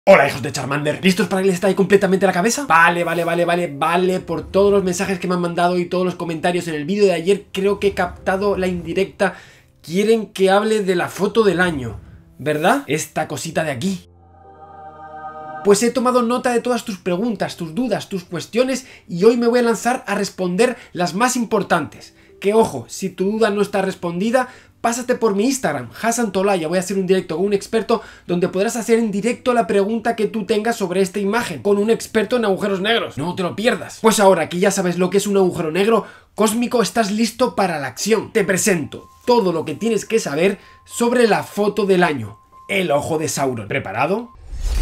Hola hijos de Charmander, ¿listos para que les estalle completamente la cabeza? Vale, por todos los mensajes que me han mandado y todos los comentarios en el vídeo de ayer creo que he captado la indirecta. Quieren que hable de la foto del año, ¿verdad? Esta cosita de aquí. Pues he tomado nota de todas tus preguntas, tus dudas, tus cuestiones y hoy me voy a lanzar a responder las más importantes. Que ojo, si tu duda no está respondida, pásate por mi Instagram, Hassan Tolaya. Voy a hacer un directo con un experto donde podrás hacer en directo la pregunta que tú tengas sobre esta imagen, con un experto en agujeros negros. No te lo pierdas. Pues ahora que ya sabes lo que es un agujero negro cósmico, estás listo para la acción. Te presento todo lo que tienes que saber sobre la foto del año, el ojo de Sauron. ¿Preparado?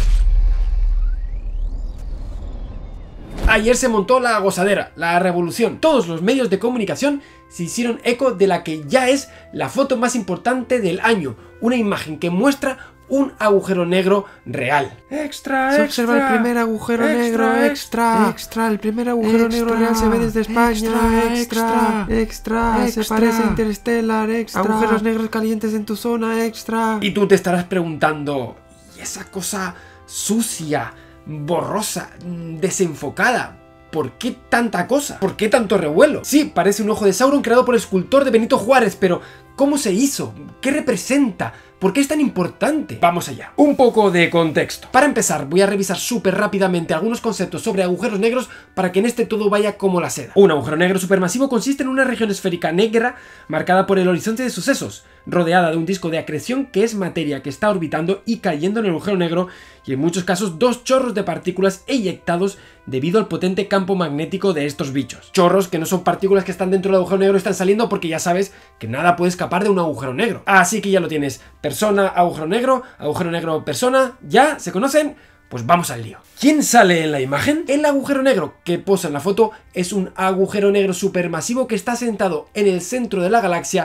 Ayer se montó la gozadera, la revolución. Todos los medios de comunicación se hicieron eco de la que ya es la foto más importante del año. Una imagen que muestra un agujero negro real. Extra. Se observa el primer agujero negro, extra. El primer agujero negro real se ve desde España, extra. Se parece a Interstellar, extra. Agujeros negros calientes en tu zona, extra. Y tú te estarás preguntando, ¿y esa cosa sucia, borrosa, desenfocada? ¿Por qué tanta cosa? ¿Por qué tanto revuelo? Sí, parece un ojo de Sauron creado por el escultor de Benito Juárez, pero ¿cómo se hizo? ¿Qué representa? ¿Por qué es tan importante? Vamos allá. Un poco de contexto. Para empezar, voy a revisar súper rápidamente algunos conceptos sobre agujeros negros para que en este todo vaya como la seda. Un agujero negro supermasivo consiste en una región esférica negra marcada por el horizonte de sucesos, rodeada de un disco de acreción que es materia que está orbitando y cayendo en el agujero negro, y en muchos casos dos chorros de partículas eyectados debido al potente campo magnético de estos bichos. Chorros que no son partículas que están dentro del agujero negro, están saliendo porque ya sabes que nada puede escapar de un agujero negro. Así que ya lo tienes. Persona, agujero negro, persona, ¿ya? ¿Se conocen? Pues vamos al lío. ¿Quién sale en la imagen? El agujero negro que posa en la foto es un agujero negro supermasivo que está sentado en el centro de la galaxia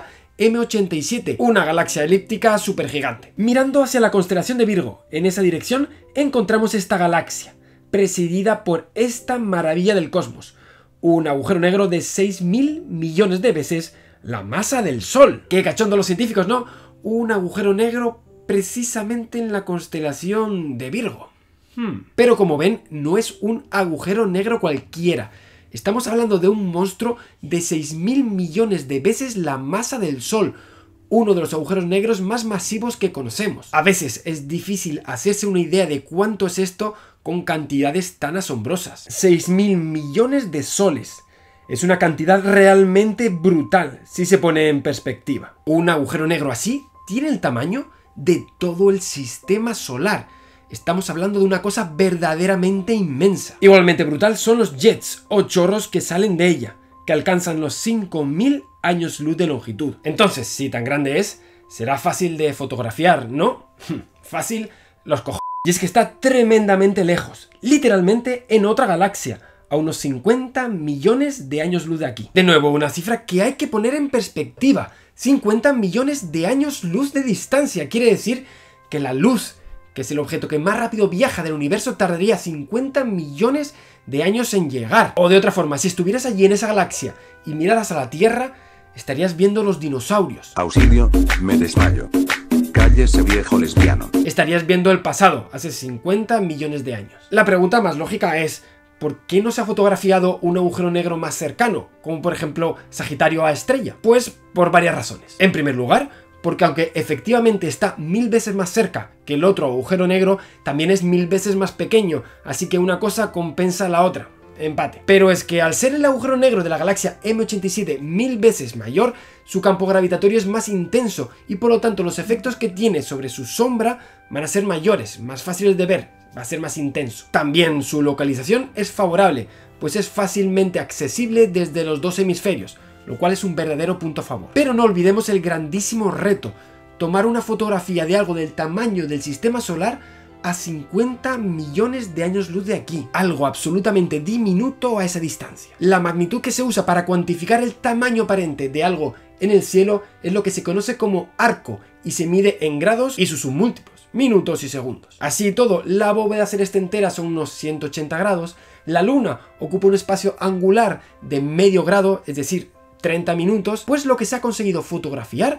M87, una galaxia elíptica supergigante. Mirando hacia la constelación de Virgo, en esa dirección encontramos esta galaxia, presidida por esta maravilla del cosmos, un agujero negro de 6.000 millones de veces la masa del Sol. Qué cachondo los científicos, ¿no? Un agujero negro precisamente en la constelación de Virgo. Pero como ven, no es un agujero negro cualquiera. Estamos hablando de un monstruo de 6.000 millones de veces la masa del Sol, uno de los agujeros negros más masivos que conocemos. A veces es difícil hacerse una idea de cuánto es esto con cantidades tan asombrosas. 6.000 millones de soles. Es una cantidad realmente brutal si se pone en perspectiva. Un agujero negro así tiene el tamaño de todo el sistema solar. Estamos hablando de una cosa verdaderamente inmensa. Igualmente brutal son los jets o chorros que salen de ella, que alcanzan los 5.000 años luz de longitud. Entonces, si tan grande es, será fácil de fotografiar, ¿no? Fácil los cojones. Y es que está tremendamente lejos, literalmente en otra galaxia, a unos 50 millones de años luz de aquí. De nuevo, una cifra que hay que poner en perspectiva. 50 millones de años luz de distancia. Quiere decir que la luz, que es el objeto que más rápido viaja del universo, tardaría 50 millones de años en llegar. O de otra forma, si estuvieras allí en esa galaxia y miraras a la Tierra, estarías viendo los dinosaurios. Auxilio, me desmayo. Cállese, viejo lesbiano. Estarías viendo el pasado, hace 50 millones de años. La pregunta más lógica es, ¿por qué no se ha fotografiado un agujero negro más cercano, como por ejemplo Sagitario A estrella? Pues por varias razones. En primer lugar, porque aunque efectivamente está 1000 veces más cerca que el otro agujero negro, también es 1000 veces más pequeño, así que una cosa compensa a la otra. Empate. Pero es que al ser el agujero negro de la galaxia M87 1000 veces mayor, su campo gravitatorio es más intenso y por lo tanto los efectos que tiene sobre su sombra van a ser mayores, más fáciles de ver, va a ser más intenso. También su localización es favorable, pues es fácilmente accesible desde los dos hemisferios, lo cual es un verdadero punto a favor. Pero no olvidemos el grandísimo reto, tomar una fotografía de algo del tamaño del sistema solar a 50 millones de años luz de aquí, algo absolutamente diminuto a esa distancia. La magnitud que se usa para cuantificar el tamaño aparente de algo en el cielo es lo que se conoce como arco y se mide en grados y sus submúltiplos, minutos y segundos. Así y todo, la bóveda celeste entera son unos 180 grados, la luna ocupa un espacio angular de medio grado, es decir, 30 minutos, pues lo que se ha conseguido fotografiar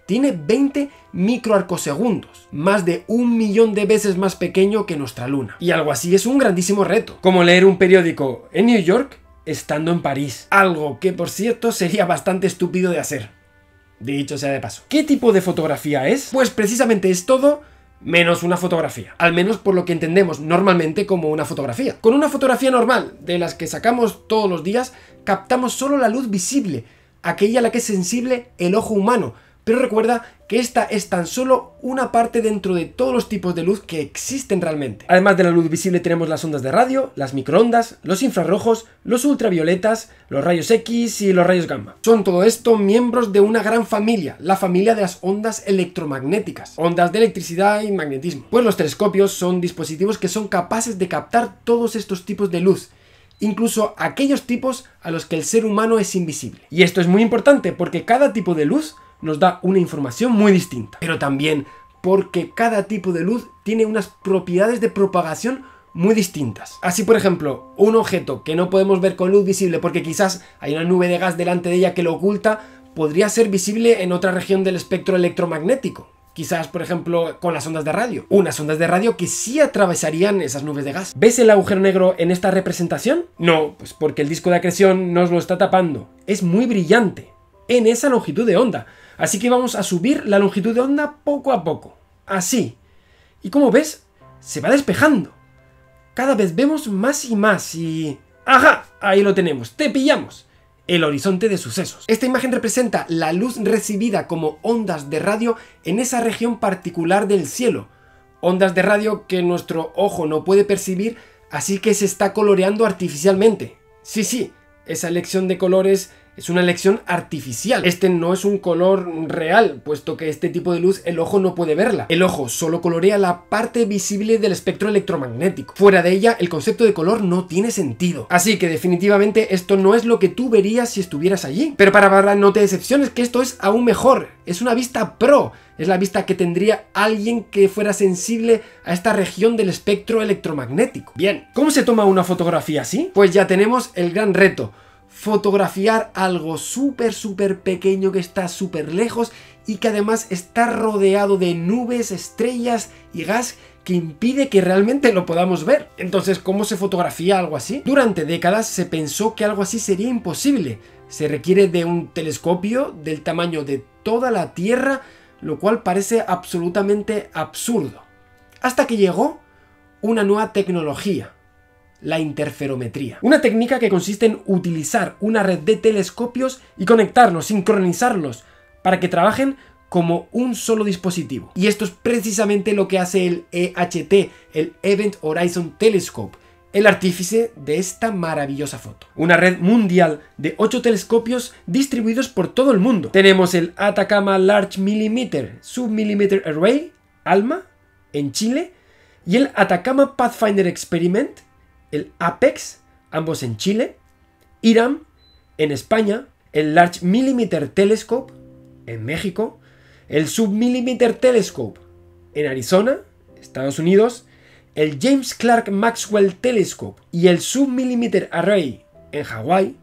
tiene 20 microarcosegundos, más de 1 millón de veces más pequeño que nuestra luna. Y algo así es un grandísimo reto, como leer un periódico en New York estando en París. Algo que, por cierto, sería bastante estúpido de hacer. Dicho sea de paso. ¿Qué tipo de fotografía es? Pues precisamente es todo menos una fotografía. Al menos por lo que entendemos normalmente como una fotografía. Con una fotografía normal, de las que sacamos todos los días, captamos solo la luz visible, aquella a la que es sensible el ojo humano. Pero recuerda que esta es tan solo una parte dentro de todos los tipos de luz que existen realmente. Además de la luz visible tenemos las ondas de radio, las microondas, los infrarrojos, los ultravioletas, los rayos X y los rayos gamma. Son todo esto miembros de una gran familia, la familia de las ondas electromagnéticas, ondas de electricidad y magnetismo. Pues los telescopios son dispositivos que son capaces de captar todos estos tipos de luz, incluso aquellos tipos a los que el ser humano es invisible. Y esto es muy importante porque cada tipo de luz nos da una información muy distinta, pero también porque cada tipo de luz tiene unas propiedades de propagación muy distintas. Así, por ejemplo, un objeto que no podemos ver con luz visible porque quizás hay una nube de gas delante de ella que lo oculta, podría ser visible en otra región del espectro electromagnético. Quizás, por ejemplo, con las ondas de radio. Unas ondas de radio que sí atravesarían esas nubes de gas. ¿Ves el agujero negro en esta representación? No, pues porque el disco de acreción nos lo está tapando. Es muy brillante en esa longitud de onda. Así que vamos a subir la longitud de onda poco a poco. Así. Y como ves, se va despejando. Cada vez vemos más y más y... ¡Ajá! Ahí lo tenemos. ¡Te pillamos! El horizonte de sucesos. Esta imagen representa la luz recibida como ondas de radio en esa región particular del cielo. Ondas de radio que nuestro ojo no puede percibir, así que se está coloreando artificialmente. Sí, esa elección de colores es una elección artificial. Este no es un color real, puesto que este tipo de luz el ojo no puede verla. El ojo solo colorea la parte visible del espectro electromagnético. Fuera de ella, el concepto de color no tiene sentido. Así que definitivamente esto no es lo que tú verías si estuvieras allí. Pero para Bárbara, no te decepciones, que esto es aún mejor. Es una vista pro. Es la vista que tendría alguien que fuera sensible a esta región del espectro electromagnético. Bien, ¿cómo se toma una fotografía así? Pues ya tenemos el gran reto. Fotografiar algo súper pequeño que está súper lejos y que además está rodeado de nubes, estrellas y gas que impide que realmente lo podamos ver. Entonces, ¿cómo se fotografía algo así? Durante décadas se pensó que algo así sería imposible. Se requiere de un telescopio del tamaño de toda la Tierra, lo cual parece absolutamente absurdo. Hasta que llegó una nueva tecnología. La interferometría. Una técnica que consiste en utilizar una red de telescopios y conectarlos, sincronizarlos, para que trabajen como un solo dispositivo. Y esto es precisamente lo que hace el EHT, el Event Horizon Telescope, el artífice de esta maravillosa foto. Una red mundial de 8 telescopios distribuidos por todo el mundo. Tenemos el Atacama Large Millimeter Submillimeter Array, ALMA, en Chile, y el Atacama Pathfinder Experiment, el APEX, ambos en Chile, IRAM, en España, el Large Millimeter Telescope, en México, el Submillimeter Telescope, en Arizona, Estados Unidos, el James Clerk Maxwell Telescope y el Submillimeter Array, en Hawái,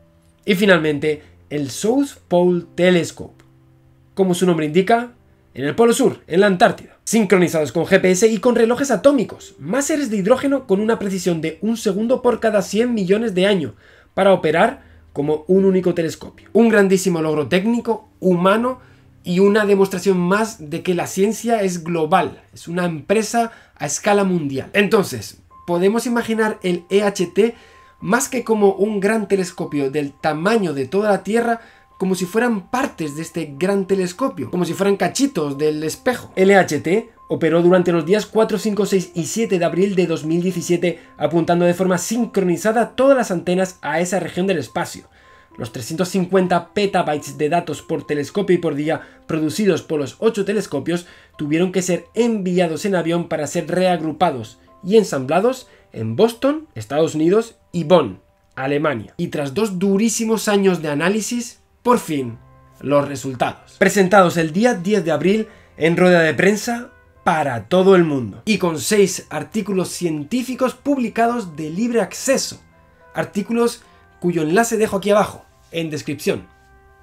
y finalmente el South Pole Telescope, como su nombre indica, en el Polo Sur, en la Antártida, sincronizados con GPS y con relojes atómicos, máseres de hidrógeno con una precisión de 1 segundo por cada 100 millones de años, para operar como un único telescopio. Un grandísimo logro técnico, humano y una demostración más de que la ciencia es global, es una empresa a escala mundial. Entonces, podemos imaginar el EHT más que como un gran telescopio del tamaño de toda la Tierra, como si fueran partes de este gran telescopio, como si fueran cachitos del espejo. El EHT operó durante los días 4, 5, 6 y 7 de abril de 2017, apuntando de forma sincronizada todas las antenas a esa región del espacio. Los 350 petabytes de datos por telescopio y por día producidos por los 8 telescopios tuvieron que ser enviados en avión para ser reagrupados y ensamblados en Boston, Estados Unidos y Bonn, Alemania. Y tras 2 durísimos años de análisis, por fin, los resultados. Presentados el día 10 de abril en rueda de prensa para todo el mundo. Y con 6 artículos científicos publicados de libre acceso. Artículos cuyo enlace dejo aquí abajo, en descripción,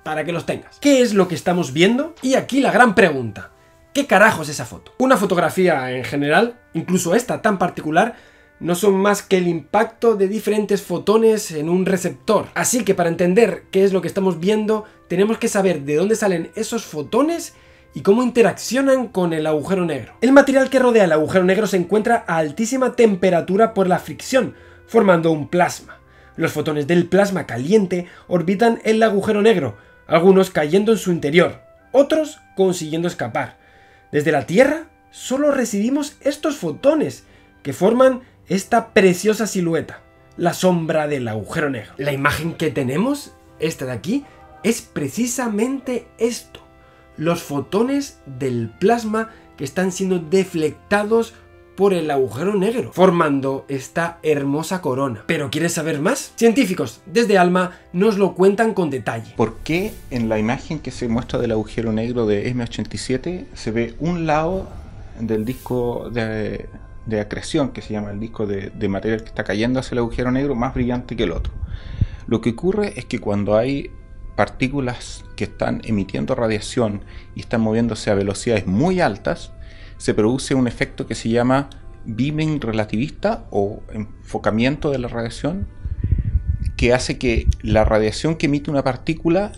para que los tengas. ¿Qué es lo que estamos viendo? Y aquí la gran pregunta. ¿Qué carajo es esa foto? Una fotografía en general, incluso esta tan particular, no son más que el impacto de diferentes fotones en un receptor. Así que para entender qué es lo que estamos viendo, tenemos que saber de dónde salen esos fotones y cómo interaccionan con el agujero negro. El material que rodea el agujero negro se encuentra a altísima temperatura por la fricción, formando un plasma. Los fotones del plasma caliente orbitan el agujero negro, algunos cayendo en su interior, otros consiguiendo escapar. Desde la Tierra solo recibimos estos fotones que forman esta preciosa silueta, la sombra del agujero negro. La imagen que tenemos, esta de aquí, es precisamente esto. Los fotones del plasma que están siendo deflectados por el agujero negro, formando esta hermosa corona. ¿Pero quieres saber más? Científicos desde ALMA nos lo cuentan con detalle. ¿Por qué en la imagen que se muestra del agujero negro de M87 se ve un lado del disco de acreción, que se llama el disco de material que está cayendo hacia el agujero negro, más brillante que el otro? Lo que ocurre es que cuando hay partículas que están emitiendo radiación y están moviéndose a velocidades muy altas, se produce un efecto que se llama beaming relativista o enfocamiento de la radiación, que hace que la radiación que emite una partícula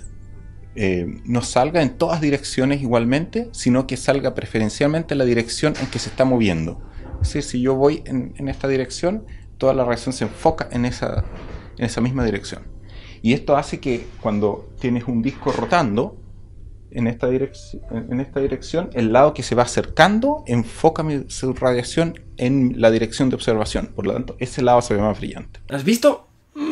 no salga en todas direcciones igualmente, sino que salga preferencialmente en la dirección en que se está moviendo. Es decir, si yo voy en esta dirección, toda la radiación se enfoca en esa misma dirección. Y esto hace que cuando tienes un disco rotando en esta dirección, el lado que se va acercando enfoca su radiación en la dirección de observación. Por lo tanto, ese lado se ve más brillante. ¿Has visto?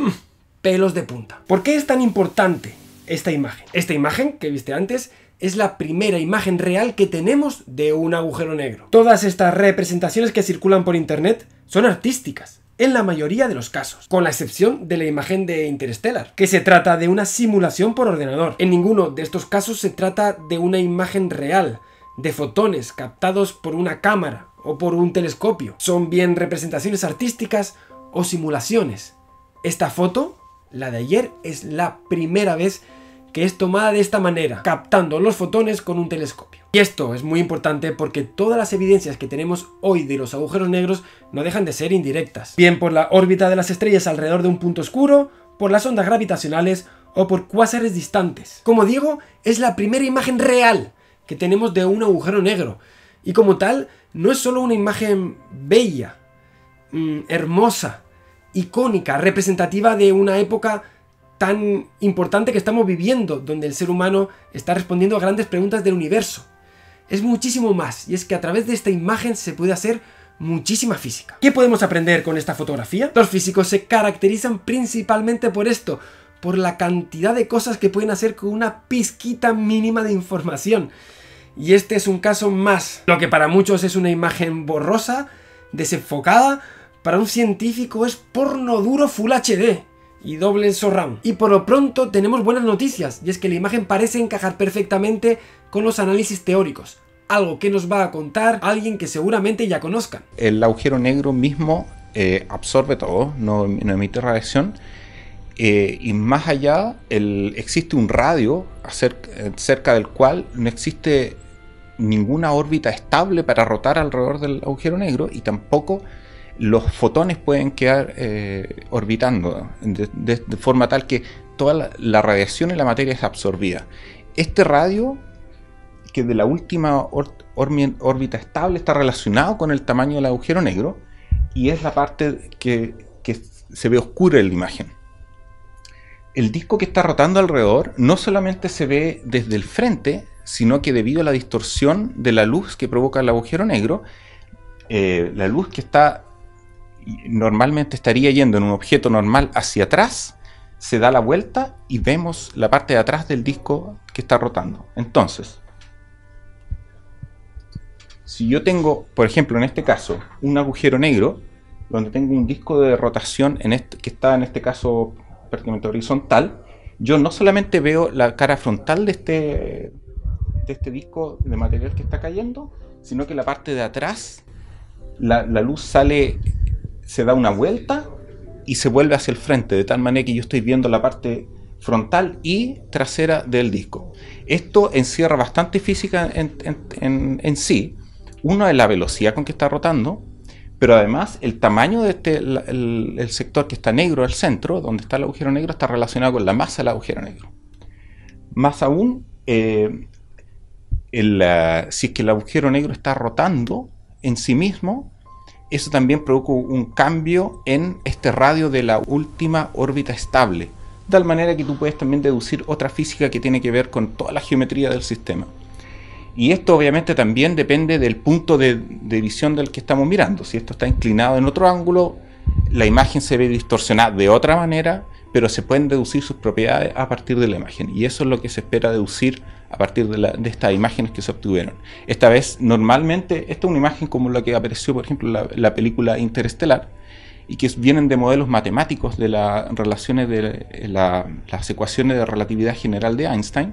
Pelos de punta. ¿Por qué es tan importante esta imagen? Esta imagen que viste antes es la primera imagen real que tenemos de un agujero negro. Todas estas representaciones que circulan por internet son artísticas, en la mayoría de los casos, con la excepción de la imagen de Interstellar, que se trata de una simulación por ordenador. En ninguno de estos casos se trata de una imagen real, de fotones captados por una cámara o por un telescopio. Son bien representaciones artísticas o simulaciones. Esta foto, la de ayer, es la primera vez que es tomada de esta manera, captando los fotones con un telescopio. Y esto es muy importante porque todas las evidencias que tenemos hoy de los agujeros negros no dejan de ser indirectas. Bien por la órbita de las estrellas alrededor de un punto oscuro, por las ondas gravitacionales o por cuásares distantes. Como digo, es la primera imagen real que tenemos de un agujero negro. Y como tal, no es solo una imagen bella, hermosa, icónica, representativa de una época tan importante que estamos viviendo, donde el ser humano está respondiendo a grandes preguntas del universo. Es muchísimo más, y es que a través de esta imagen se puede hacer muchísima física. ¿Qué podemos aprender con esta fotografía? Los físicos se caracterizan principalmente por esto, por la cantidad de cosas que pueden hacer con una pizquita mínima de información. Y este es un caso más. Lo que para muchos es una imagen borrosa, desenfocada, para un científico es porno duro Full HD y doble surround. Y por lo pronto tenemos buenas noticias, y es que la imagen parece encajar perfectamente con los análisis teóricos, algo que nos va a contar alguien que seguramente ya conozcan. El agujero negro mismo absorbe todo, no emite radiación, y más allá existe un radio cerca del cual no existe ninguna órbita estable para rotar alrededor del agujero negro, y tampoco los fotones pueden quedar orbitando de forma tal que toda la radiación y la materia es absorbida. Este radio, que de la última órbita estable, está relacionado con el tamaño del agujero negro, y es la parte que se ve oscura en la imagen. El disco que está rotando alrededor no solamente se ve desde el frente, sino que debido a la distorsión de la luz que provoca el agujero negro, la luz que normalmente estaría yendo en un objeto normal hacia atrás, se da la vuelta y vemos la parte de atrás del disco que está rotando. Entonces, si yo tengo, por ejemplo, en este caso, un agujero negro, donde tengo un disco de rotación que está en este caso prácticamente horizontal, yo no solamente veo la cara frontal de este disco de material que está cayendo, sino que la parte de atrás, la luz sale, se da una vuelta y se vuelve hacia el frente, de tal manera que yo estoy viendo la parte frontal y trasera del disco. Esto encierra bastante física en sí. Uno es la velocidad con que está rotando, pero además el tamaño de el sector que está negro al centro, donde está el agujero negro, está relacionado con la masa del agujero negro. Más aún, si es que el agujero negro está rotando en sí mismo, eso también provoca un cambio en este radio de la última órbita estable, de tal manera que tú puedes también deducir otra física que tiene que ver con toda la geometría del sistema. Y esto obviamente también depende del punto de visión del que estamos mirando. Si esto está inclinado en otro ángulo, la imagen se ve distorsionada de otra manera, pero se pueden deducir sus propiedades a partir de la imagen. Y eso es lo que se espera deducir a partir de estas imágenes que se obtuvieron. Esta vez, normalmente, esta es una imagen como la que apareció, por ejemplo, en la película Interestelar, y que vienen de modelos matemáticos de las relaciones de las ecuaciones de relatividad general de Einstein.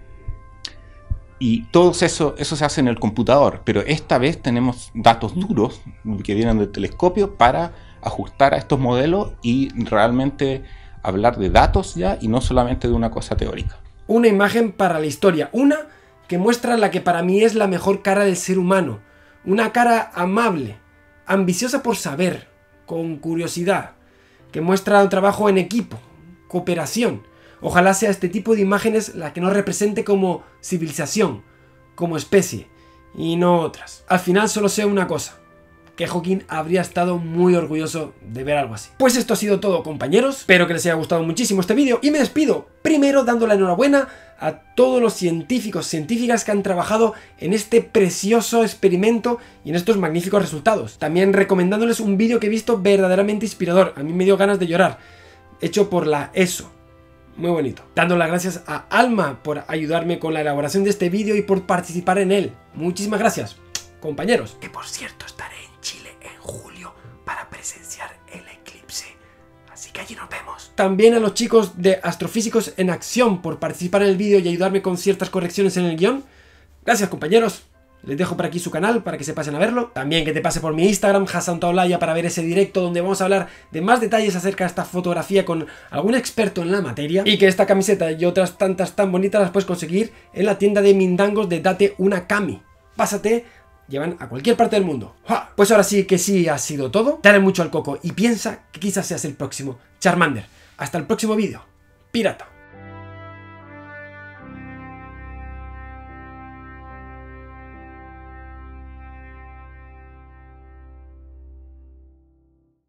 Y todo eso se hace en el computador, pero esta vez tenemos datos duros que vienen del telescopio para ajustar a estos modelos y realmente hablar de datos ya y no solamente de una cosa teórica. Una imagen para la historia, una que muestra la que para mí es la mejor cara del ser humano, una cara amable, ambiciosa por saber, con curiosidad, que muestra un trabajo en equipo, cooperación. Ojalá sea este tipo de imágenes la que nos represente como civilización, como especie, y no otras. Al final solo sé una cosa, que Hawking habría estado muy orgulloso de ver algo así. Pues esto ha sido todo, compañeros. Espero que les haya gustado muchísimo este vídeo y me despido primero dando la enhorabuena a todos los científicas que han trabajado en este precioso experimento y en estos magníficos resultados. También recomendándoles un vídeo que he visto verdaderamente inspirador, a mí me dio ganas de llorar, hecho por la ESO. Muy bonito. Dando las gracias a Alma por ayudarme con la elaboración de este vídeo y por participar en él. Muchísimas gracias, compañeros. Que por cierto estaré en Chile en julio para presenciar el eclipse. Así que allí nos vemos. También a los chicos de Astrofísicos en Acción por participar en el vídeo y ayudarme con ciertas correcciones en el guión. Gracias, compañeros. Les dejo por aquí su canal para que se pasen a verlo. También que te pase por mi Instagram, Hassan Taolaya, para ver ese directo donde vamos a hablar de más detalles acerca de esta fotografía con algún experto en la materia. Y que esta camiseta y otras tantas tan bonitas las puedes conseguir en la tienda de Mindangos de Date Una Cami. Pásate, llevan a cualquier parte del mundo. ¡Ja! Pues ahora sí que sí ha sido todo. Dale mucho al coco y piensa que quizás seas el próximo Charmander. Hasta el próximo vídeo. Pirata.